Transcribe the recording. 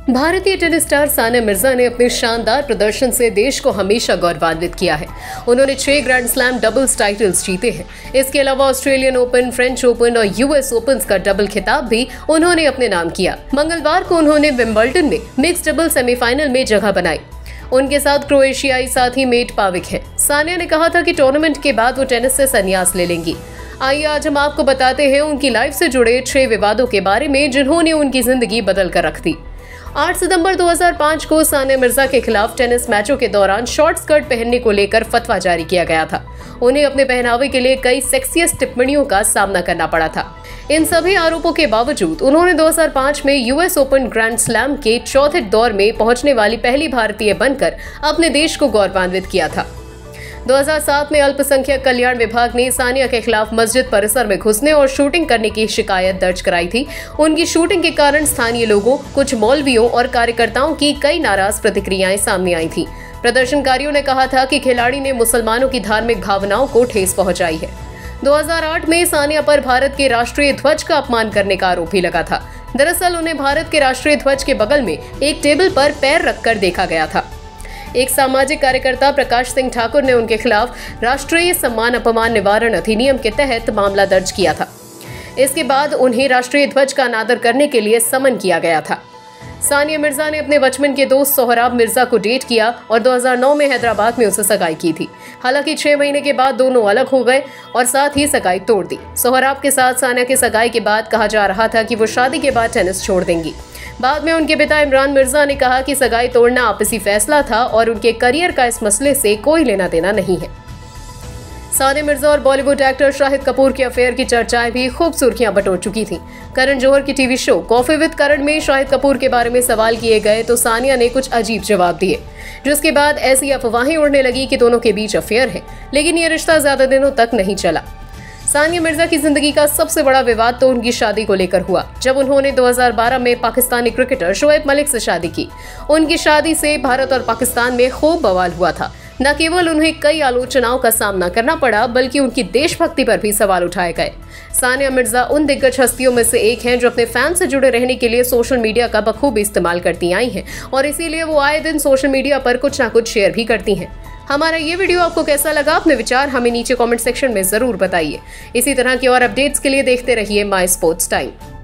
भारतीय tennis star Sania Mirza ने अपने शानदार प्रदर्शन से देश को हमेशा गौरवान्वित किया है। उन्होंने 6 ग्रैंड स्लैम डबल्स टाइटल्स जीते हैं। इसके अलावा ऑस्ट्रेलियन ओपन, फ्रेंच ओपन और यूएस ओपन का डबल खिताब भी उन्होंने अपने नाम किया। मंगलवार को उन्होंने विंबलडन में मिक्स्ड डबल सेमीफाइनल में जगह बनाई। उनके साथ क्रोएशियाई साथी मेट पाविक है। सानिया ने कहा था कि टूर्नामेंट के बाद वो टेनिस से संन्यास ले लेंगी। आइए आज हम आपको बताते हैं उनकी लाइफ से जुड़े 6 विवादों के बारे में जिन्होंने उनकी जिंदगी बदल कर रख दी। 8 सितंबर 2005 को सानिया मिर्जा के खिलाफ टेनिस मैचों के दौरान शॉर्ट स्कर्ट पहनने को लेकर फतवा जारी किया गया था। उन्हें अपने पहनावे के लिए कई सेक्सियस्ट टिप्पणियों का सामना करना पड़ा था। इन सभी आरोपों के बावजूद उन्होंने 2005 में यूएस ओपन ग्रैंड स्लैम के चौथे दौर में पहुंचने वाली पहली भारतीय बनकर अपने देश को गौरवान्वित किया था। 2007 में अल्पसंख्यक कल्याण विभाग ने सानिया के खिलाफ मस्जिद परिसर में घुसने और शूटिंग करने की शिकायत दर्ज कराई थी। उनकी शूटिंग के कारण स्थानीय लोगों, कुछ मौलवियों और कार्यकर्ताओं की कई नाराज प्रतिक्रियाएं सामने आई थी। प्रदर्शनकारियों ने कहा था कि खिलाड़ी ने मुसलमानों की धार्मिक भावनाओं को ठेस पहुंचाई है। 2008 में सानिया पर भारत के राष्ट्रीय ध्वज का अपमान करने का आरोप भी लगा था। दरअसल उन्हें भारत के राष्ट्रीय ध्वज के बगल में एक टेबल पर पैर रखकर देखा गया था। एक सामाजिक कार्यकर्ता प्रकाश सिंह ठाकुर ने उनके खिलाफ राष्ट्रीय सम्मान अपमान निवारण अधिनियम के तहत मामला दर्ज किया था। इसके बाद उन्हें राष्ट्रीय ध्वज का अनादर करने के लिए समन किया गया था। सानिया मिर्जा ने अपने बचपन के दोस्त सोहराब मिर्जा को डेट किया और 2009 में हैदराबाद में उसे सगाई की थी। हालांकि 6 महीने के बाद दोनों अलग हो गए और साथ ही सगाई तोड़ दी। सोहराब के साथ सानिया की सगाई के बाद कहा जा रहा था कि वो शादी के बाद टेनिस छोड़ देंगी। बाद में उनके पिता इमरान मिर्जा ने कहा कि सगाई तोड़ना आपसी फैसला था और उनके करियर का इस मसले से कोई लेना देना नहीं है। सानिया मिर्जा और बॉलीवुड एक्टर शाहिद कपूर के अफेयर की चर्चाएं भी खूब सुर्खियां बटोर चुकी थीं। करण जौहर की TV show coffee with Karan में शाहिद कपूर के बारे में सवाल किए गए तो सानिया ने कुछ अजीब जवाब दिए, जिसके बाद ऐसी अफवाहें उड़ने लगी कि दोनों के बीच अफेयर है, लेकिन ये रिश्ता ज्यादा दिनों तक नहीं चला। सानिया मिर्जा की जिंदगी का सबसे बड़ा विवाद तो उनकी शादी को लेकर हुआ, जब उन्होंने 2012 में पाकिस्तानी क्रिकेटर शोएब मलिक से शादी की। उनकी शादी से भारत और पाकिस्तान में खूब बवाल हुआ था। न केवल उन्हें कई आलोचनाओं का सामना करना पड़ा, बल्कि उनकी देशभक्ति पर भी सवाल उठाए गए। सानिया मिर्जा उन दिग्गज हस्तियों में से एक हैं जो अपने फैन से जुड़े रहने के लिए सोशल मीडिया का बखूबी इस्तेमाल करती आई हैं और इसीलिए वो आए दिन सोशल मीडिया पर कुछ ना कुछ शेयर भी करती हैं। हमारा ये वीडियो आपको कैसा लगा? अपने विचार हमें नीचे कमेंट सेक्शन में जरूर बताइए। इसी तरह की और अपडेट्स के लिए देखते रहिए माय स्पोर्ट्स टाइम।